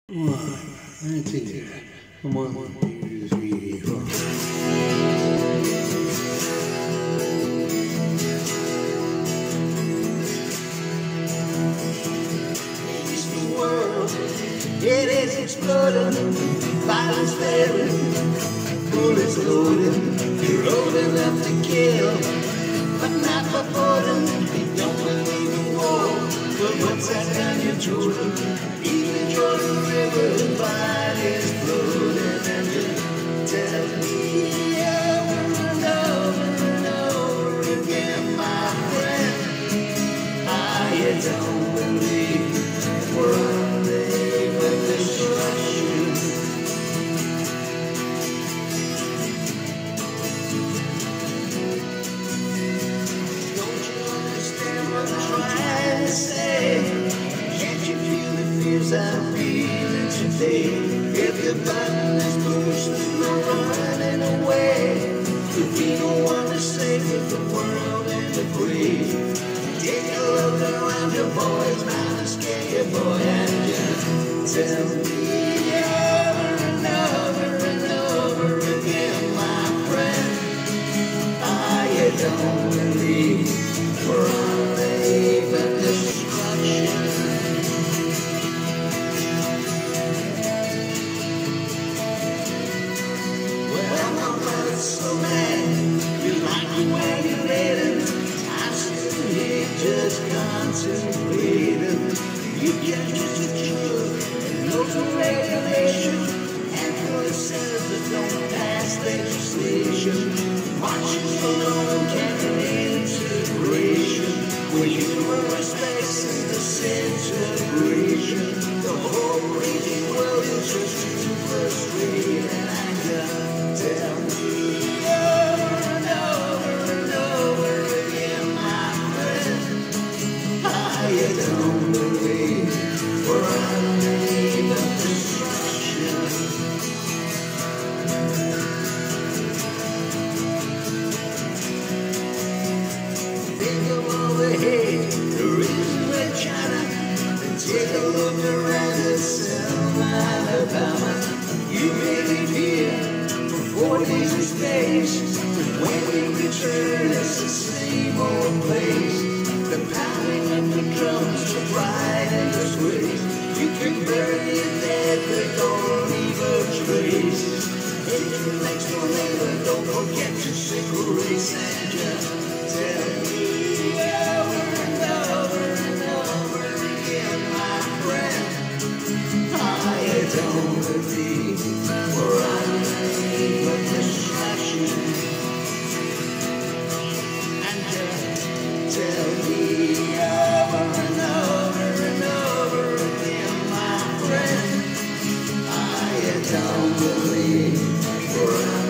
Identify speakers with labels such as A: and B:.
A: One, two, one, two, three, four. The world, it is exploding, violence flaring, bullets loading, you're old enough to kill, but not for boredom. You don't believe in war, but what's that down your children? Even Jordan River, the fight is floating, and you tell me over and over and over again, my friend, I don't believe we're on the eve of destruction. Don't you understand what I'm trying to say? Can't you feel the fears I'm feeling today? If the button is pushed, there's no running away. There'll be no one to save if the world ends up brave. Take a look around your boys, not to scare your boy, and just tell me over and over and over again, my friend, I don't believe we're on the eve of destruction. Well, I'm not so mad, you like the way you made it. I'm sitting here just contemplating. You can't just secure no regulation, and for the senators don't pass legislation. Marching alone can't integration. When you were facing disintegration, the whole raging world is just too frustrated. And I gotta tell me over and over and over again, my friend, I don't believe we're on the eve of destruction. Think of all the hate there is in China, and take a look around at Selma, Alabama. You may live here for 4 days in space, but when we return, it's the same old place. The pounding of the drums, the pride and disgrace. You can bury your dead, but don't leave a trace. If your next door neighbor, don't forget to say grace, and just tell me over and over and over again, my friend, I don't believe we're on the eve of destruction. And just tell me over and over and over again, my friend, I don't believe we're on